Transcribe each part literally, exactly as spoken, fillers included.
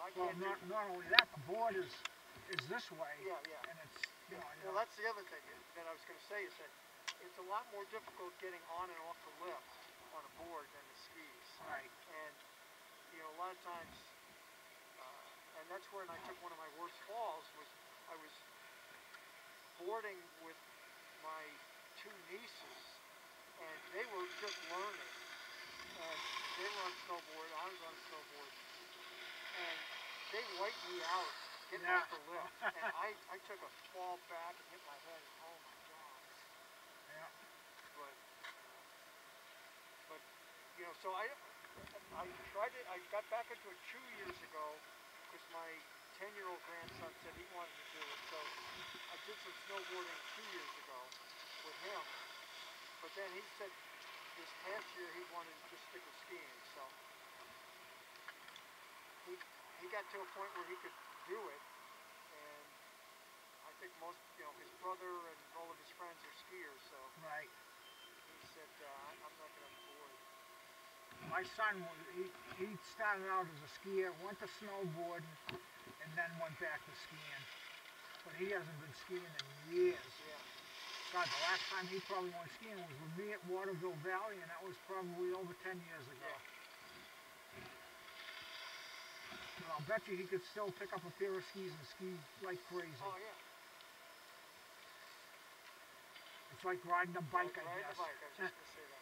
know, I Well, can't not do... not only that, the board is is this way, Yeah, yeah. and it's you know. You Well, know that's the other thing that I was going to say is that it's a lot more difficult getting on and off the lift on a board than the skis. right. And, you know, a lot of times, uh, and that's when I took one of my worst falls was I was boarding with my two nieces, and they were just learning. And they were on snowboard, I was on snowboard, and they wiped me out getting Yeah. off the lift. And I, I took a fall back and hit my head, and oh my God. Yeah. But, but you know, so I, I tried it, I got back into it two years ago because my ten-year-old grandson said he wanted to do it. So I did some snowboarding two years ago with him. But then he said this past year he wanted to just stick with skiing. So he, he got to a point where he could do it. And I think most, you know, his brother and all of his friends are skiers. So Right. he said, uh, I'm not going to board. My son, he, he started out as a skier, went to snowboarding, and then went back to skiing. But he hasn't been skiing in years. Yeah. God, the last time he probably went skiing was with me at Waterville Valley, and that was probably over ten years ago. Yeah. But I'll bet you he could still pick up a pair of skis and ski like crazy. Oh, yeah. It's like riding a bike, Like I riding guess. a bike, I was just going to say that.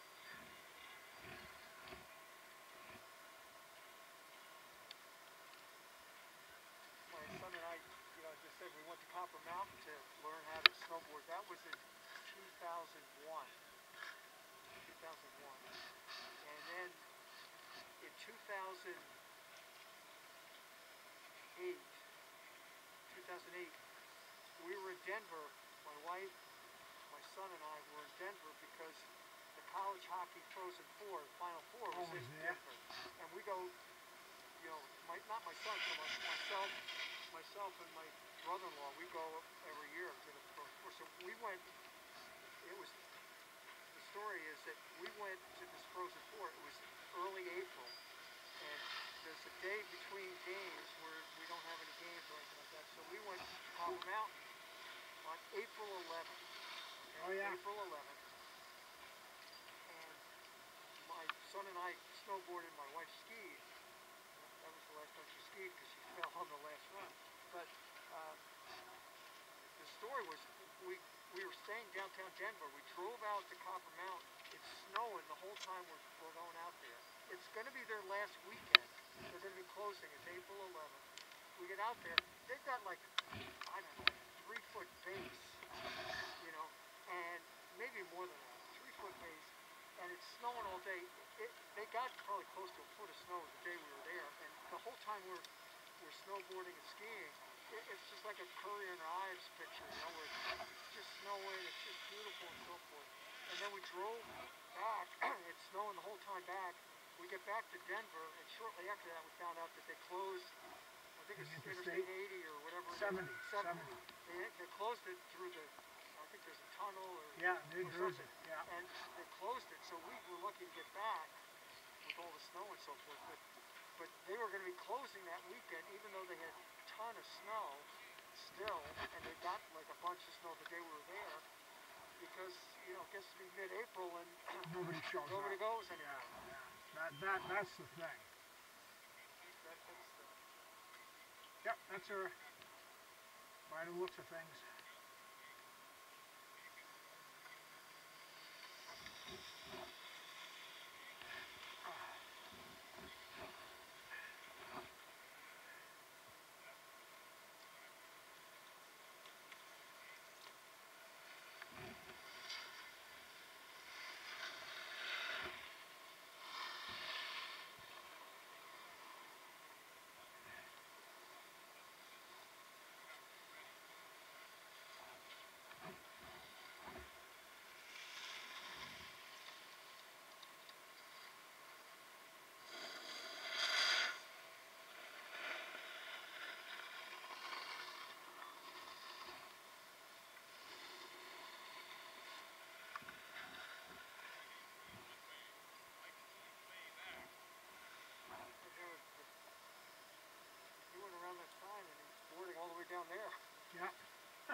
My son and I, you know, just said we went to Copper Mountain to learn how to snowboard. That was in two thousand one. two thousand one. And then in two thousand eight, two thousand eight, we were in Denver. My wife, my son and I were in Denver because the college hockey Frozen Four, Final Four was Oh, in was there? Denver. And we go, you know, my, not my son, so my, myself, myself and my brother-in-law, we go every year to the Frozen Four. So we went, it was, the story is that we went to this Frozen Four, it was early April, and there's a day between games where we don't have any games or anything like that, so we went to Copper Mountain on April eleventh. Okay? Oh, yeah. April eleventh. And my son and I snowboarded, my wife skied. That was the last time she skied because she fell on the last run. But uh, the story was we we were staying downtown Denver. We drove out to Copper Mountain. It's snowing the whole time we're, we're going out there. It's going to be their last weekend. They're going to be closing. It's April eleventh. We get out there. They've got like, I don't know, like three foot base, you know, and maybe more than that, three foot base. And it's snowing all day. It, they got probably close to a foot of snow the day we were there. And the whole time we're, we're snowboarding and skiing, it, it's just like a Curry and Ives picture, you know, where it's just snowing, it's just beautiful and so forth. And then we drove back, it's snowing the whole time back. We get back to Denver, and shortly after that we found out that they closed, I think it's Interstate eighty or whatever. seventy. seventy. seventy. They, they closed it through the, I think there's a tunnel or, Yeah, there, or there is something. it. Yeah. And they closed it, so we were lucky to get back with all the snow and so forth. But, but they were going to be closing that weekend, even though they had a ton of snow still, and they got like a bunch of snow the day we were there, because, you know, it gets to be mid-April and Nobody shows nobody up. goes Yeah, anywhere. yeah. That, that, that's the thing. That, that's the, Yep, that's her. By the looks of things. down there. Yeah. Huh.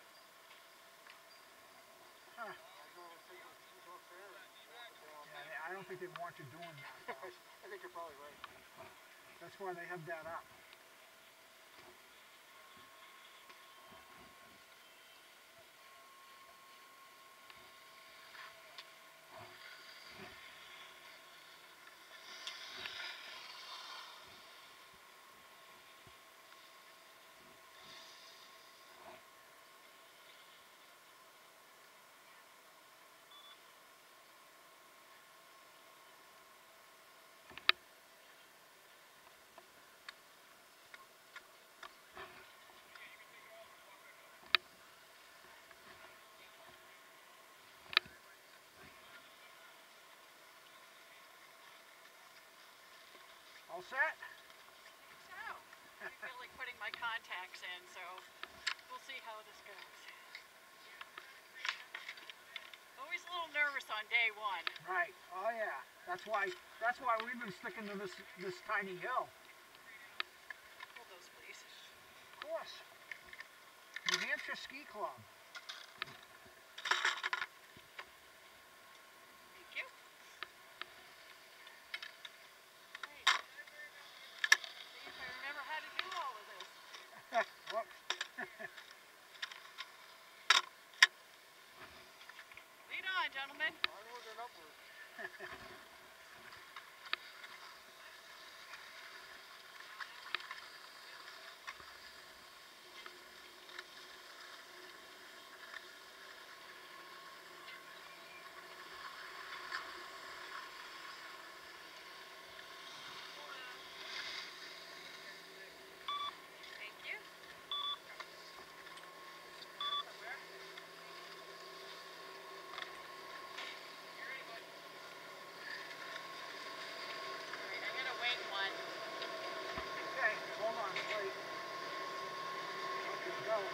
Huh. I know, I think it was off there and walking down. Yeah, they- I don't think they want you doing that, though. I think you're probably right. That's why they have that up. All set? So, I feel like putting my contacts in, so we'll see how this goes. Always a little nervous on day one. Right. Oh yeah. That's why. That's why we've been sticking to this this tiny hill. Hold those, please. Of course. New Hampshire Ski Club. Thank you. Great. See if I remember how to do all of this. Whoops. Lead on, gentlemen. Onward and upward. Thank you. Alright, I'm gonna wait one. Okay. Hold on. Wait. Okay. Go.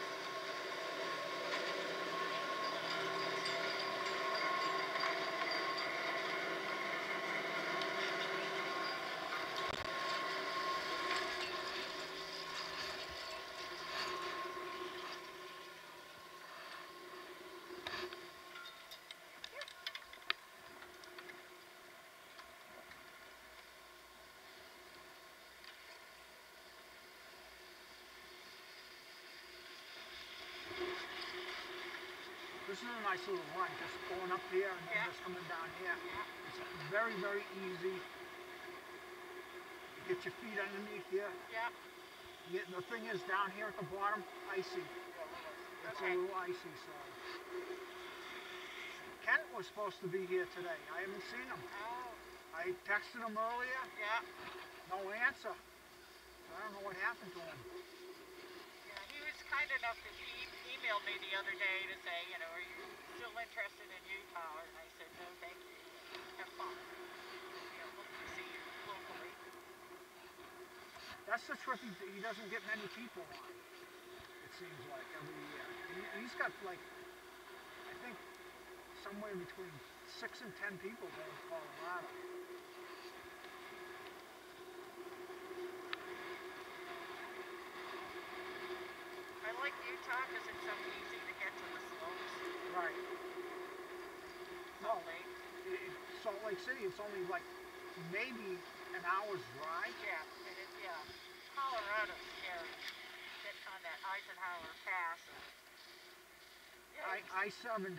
This is a nice little run, just going up here and then Yeah. just coming down here. Yeah. It's very, very easy. Get your feet underneath here. Yeah. Yeah, the thing is, down here at the bottom, icy. It's Okay. a little icy, so. Kent was supposed to be here today. I haven't seen him. Oh, I texted him earlier, yeah. no answer. I don't know what happened to him. Yeah, he was kind enough to e- email me the other day to say, you know, are you still interested in Utah? And I said, no, thank you. Have fun. You know, hope to see you locally. That's the trip he, he doesn't get many people on. It seems like every year. He, he's got like, I think, somewhere between six and ten people going to Colorado. I like Utah because it's so easy to get to the slopes. Right. No, Salt Lake. it, it, Salt Lake City, it's only like maybe an hour's drive. Yeah, and it, yeah. Colorado's scary. Get on that Eisenhower Pass. And, yeah, I I seventy.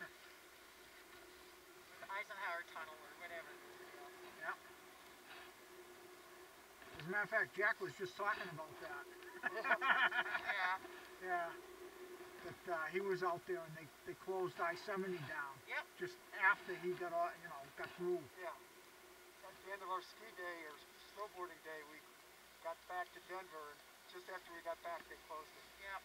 the Eisenhower Tunnel or whatever. Yeah. As a matter of fact, Jack was just talking about that. Yeah. Yeah. That uh, he was out there and they, they closed I seventy down Yep. just after he got all, you know, got through. Yeah. At the end of our ski day or snowboarding day, we got back to Denver, and just after we got back, they closed it. Yep.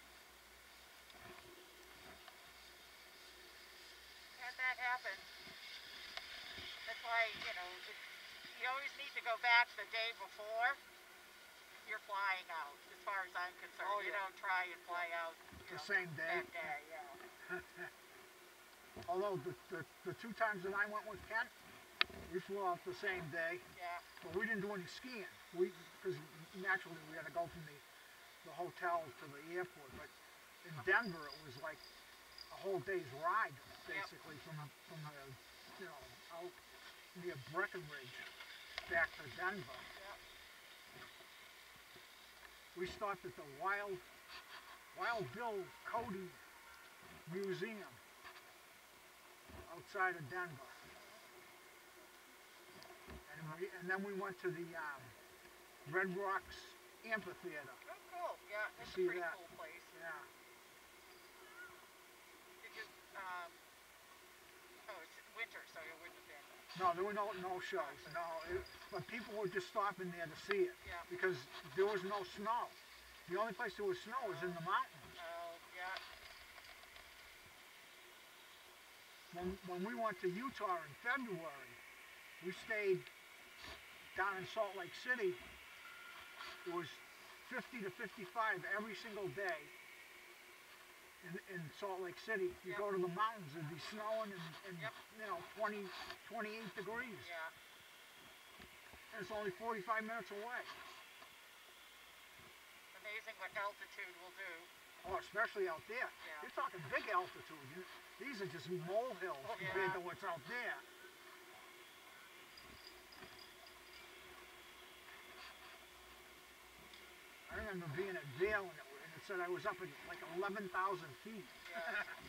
Had that happen. That's why, you know, it, you always need to go back the day before you're flying out, as far as I'm concerned. Oh, You yeah. don't try and fly out you The know, same day. that day, yeah. Although the, the, the two times that I went with Kent, we flew out the same day, Yeah. but we didn't do any skiing. We, because naturally we had to go from the the hotel to the airport. But in Denver, it was like a whole day's ride, basically, from from the, you know, out near Breckenridge back to Denver. Yep. We stopped at the Wild Wild Bill Cody Museum outside of Denver. And, we, and then we went to the um, Red Rocks Amphitheater. Oh, cool. Yeah, it's a See pretty that. cool place. Yeah. Did you, um, oh, it's winter, so you wouldn't have been. No, there were no no shows. No, it, but people were just stopping there to see it Yeah. because there was no snow. The only place there was snow was in the mountains. Oh, yeah. When when we went to Utah in February, we stayed down in Salt Lake City. It was fifty to fifty-five every single day in, in Salt Lake City. You Yep. go to the mountains, it'd be snowing and, and Yep. you know, twenty, twenty-eight degrees. Yeah. And it's only forty-five minutes away. Amazing what altitude will do. Oh, especially out there. Yeah. You're talking big altitude. You, these are just molehills Oh, compared yeah. to what's out there. I remember being at Vail and it, and it said I was up at like eleven thousand feet. Yeah.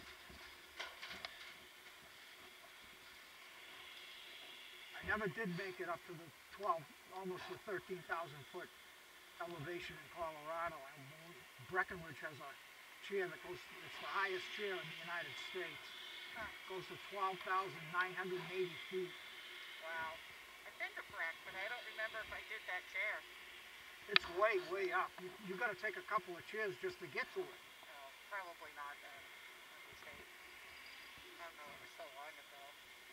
I never did make it up to the twelve, almost the thirteen thousand foot elevation in Colorado. And Breckenridge has a chair that goes, it's the highest chair in the United States. Huh. Goes to twelve thousand nine hundred eighty feet. Wow. I've been to Breck, but I don't remember if I did that chair. It's way, way up. You, you got to take a couple of chairs just to get to it. Oh, probably not then. Let me see. I don't know, it was so long ago.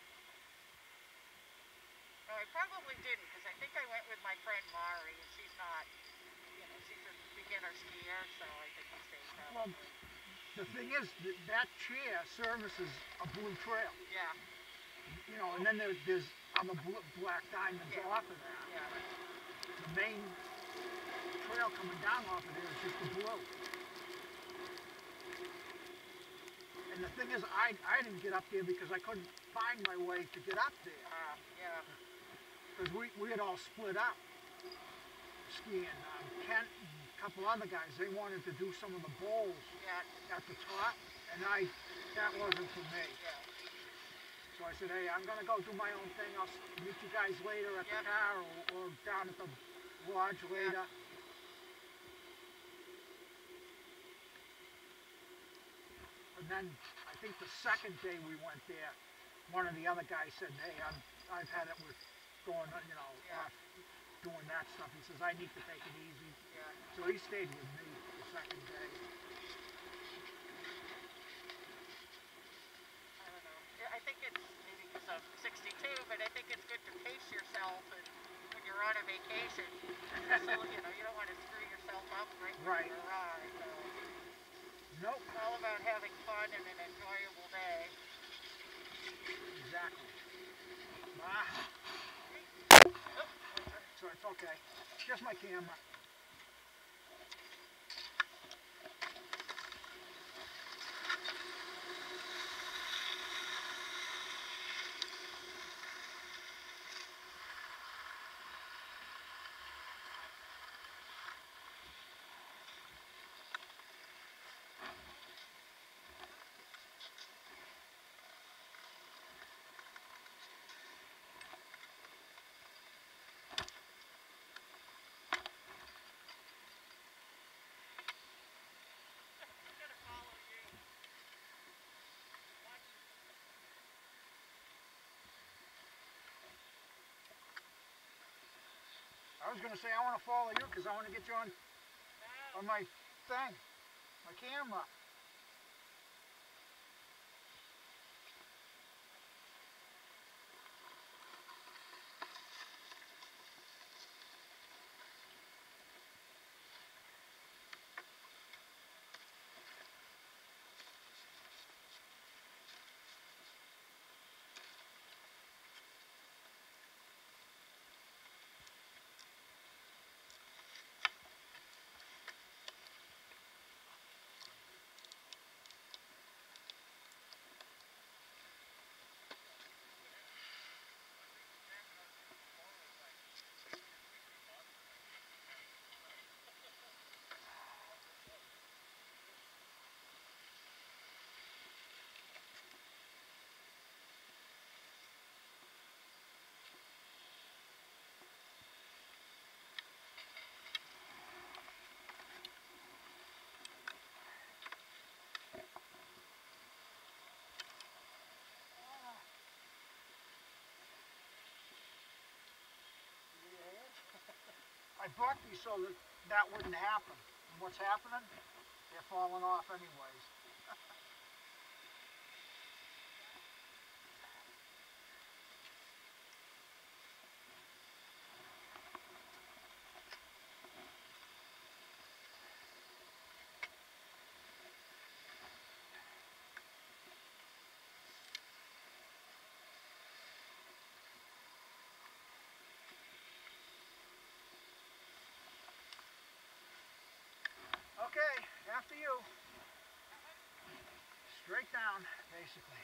No, I probably didn't, because I think I went with my friend Mari, and she's not, you know, she's a beginner skier, so I think we stayed Well, probably. the thing is, that, that chair services a blue trail. Yeah, You know, and then there, there's other blue, black diamonds Yeah. off of that. yeah. The main trail coming down off of there is just the blue. And the thing is, I, I didn't get up there because I couldn't find my way to get up there. Uh, yeah. Because we, we had all split up skiing. Um, Kent and a couple other guys, they wanted to do some of the bowls Yeah, at the top, and I, that wasn't for me. yeah. So I said, hey, I'm gonna go do my own thing. I'll s- meet you guys later at the Yep. car or, or down at the lodge later. And then I think the second day we went there, one of the other guys said, hey, I'm, I've had it with going, you know, Yeah. off doing that stuff. He says, I need to take it easy. Yeah. So he stayed with me the second day. I don't know. Yeah, I think it's maybe because I'm sixty-two, but I think it's good to pace yourself and when you're on a vacation. So, you know, you don't want to screw yourself up right when Right. you arrive. So Nope, it's all about having fun and an enjoyable day. exactly. Ah, Oh, so it's okay. Just my camera. I'm gonna follow you. Watch. I was gonna say I want to follow you because I want to get you on No. on my thing, my camera. brought these so that that wouldn't happen. And what's happening? They're falling off anyways. Okay, after you. Straight down, basically.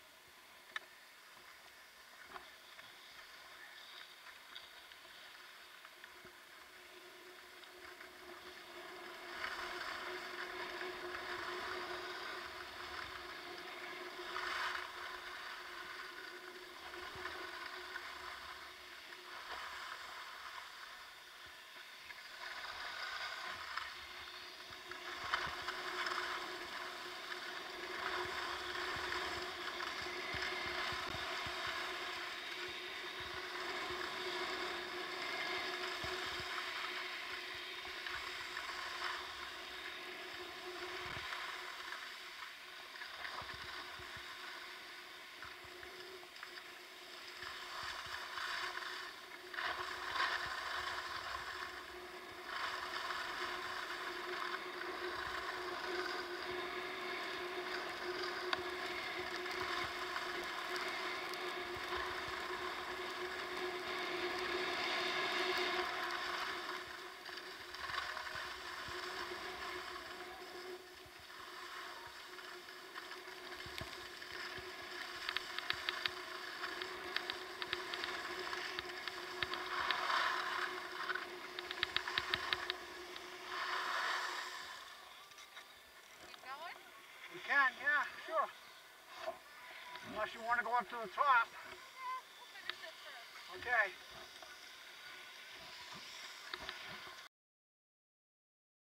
You can, yeah, sure. Unless you want to go up to the top. Okay.